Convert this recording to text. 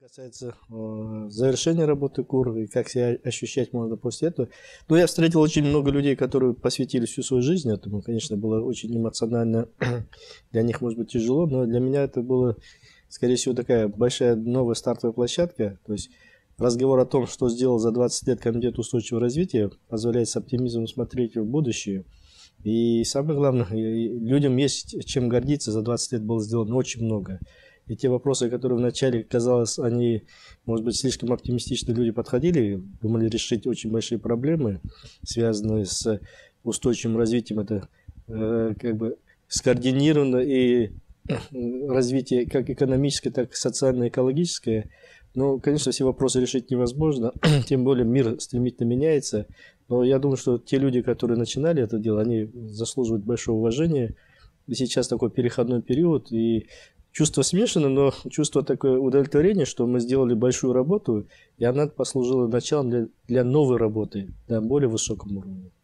Касается завершения работы КУР и как себя ощущать можно после этого. Ну, я встретил очень много людей, которые посвятили всю свою жизнь этому. Конечно, было очень эмоционально, для них, может быть, тяжело, но для меня это было, скорее всего, такая большая новая стартовая площадка. То есть разговор о том, что сделал за 20 лет Комитет устойчивого развития, позволяет с оптимизмом смотреть в будущее. И самое главное, людям есть чем гордиться. За 20 лет было сделано очень много. И те вопросы, которые вначале, казалось, они, может быть, слишком оптимистично люди подходили, думали решить очень большие проблемы, связанные с устойчивым развитием. Это как бы скоординировано и развитие как экономическое, так и социально-экологическое. Но, конечно, все вопросы решить невозможно, тем более мир стремительно меняется. Но я думаю, что те люди, которые начинали это дело, они заслуживают большого уважения. И сейчас такой переходной период, и чувство смешано, но чувство такое удовлетворения, что мы сделали большую работу, и она послужила началом для новой работы на более высоком уровне.